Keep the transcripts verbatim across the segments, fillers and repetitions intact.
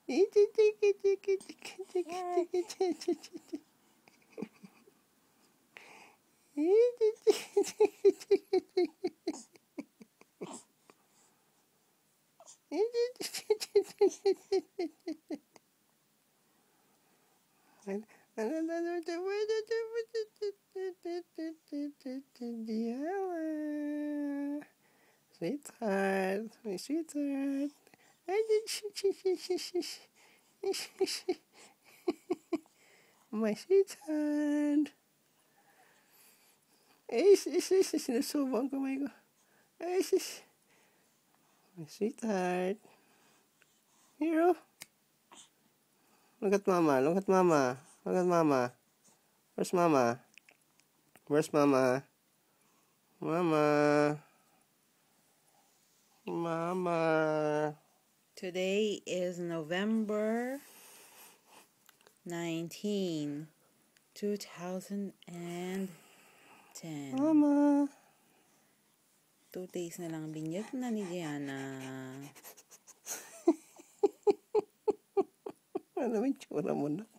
Gianna, sweetheart, my sweetheart. My sweetheart. Ay, sis, sis, sinusubo ang kamay ko. Ay, sis. My sweetheart. Hero. Look at mama, look at mama. Look at mama. Where's mama? Where's mama? Mama. Mama. Today is November nineteenth, two thousand ten. Mama. Two days na lang binyag na ni Gianna. Ano yung tsura mo na?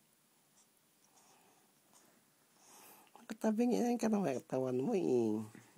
Nakatabing yan ka na may katawan mo eh.